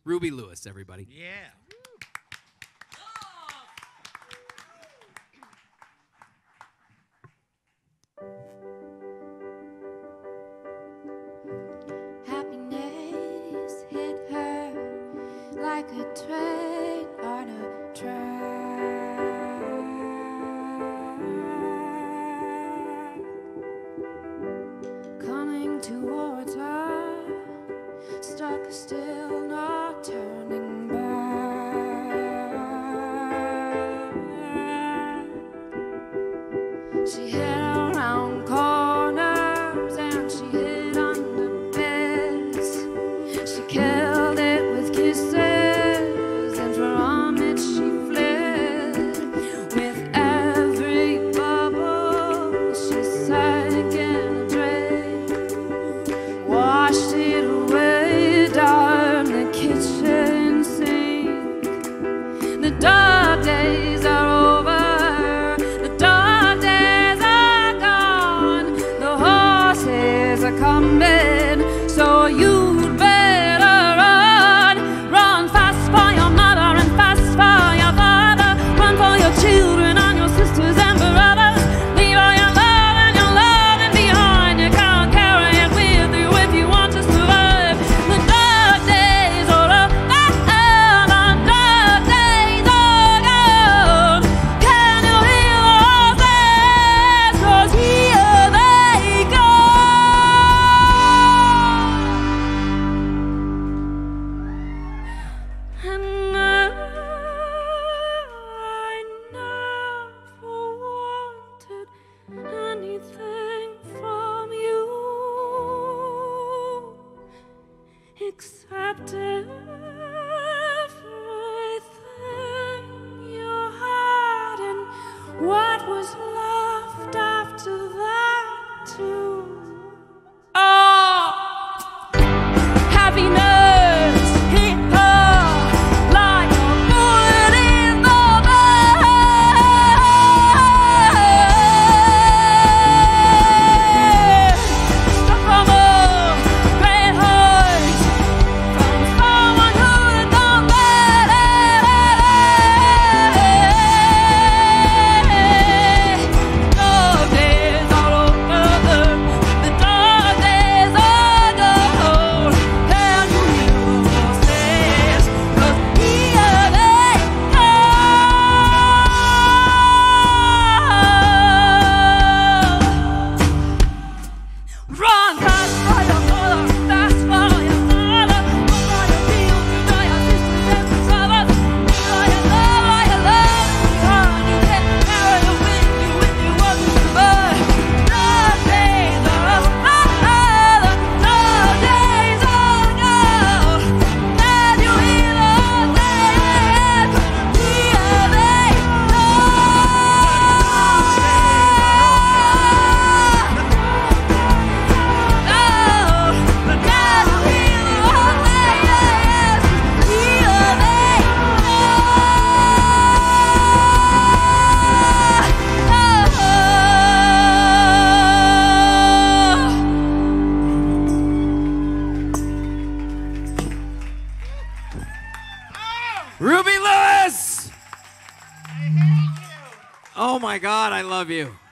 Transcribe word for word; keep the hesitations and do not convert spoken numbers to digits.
Ruby Lewis, everybody. Yeah. Happiness hit her like a train on a track. Coming towards her, stuck still, not turning back. She hit around corners and she hid under beds. She killed it with kisses, and from it she fled. With every bubble she sank in a drain, washed it away down the kitchen sink. The dark days are over, the dark days are gone, the horses are coming, so you'd better run. Run fast for your mother and fast for your father. Run for your children and your sisters and brothers. Leave all your love and your loving behind. You can't carry it with you if you want to survive. The dark days are over, the dark days are gone. Can you hear the horses? 'Cause here they go. And now I never wanted anything from you except everything you had and what was left after that too. Oh, happiness hit her like a bullet in the back. Struck from a great height, from someone who had gone bad. Dark days are over, the dark days are gone. Can you hear the horses? 'Cause here they go. Run fast for your mother, fast for your father. Run for your children, for your sisters and brothers. Leave all your love, all your love behind. You can't carry it with you if you want to survive. Dark days are over, the dark days are gone. Can you hear the horses? Here they go. Ruby Lewis! Oh my God, I love you.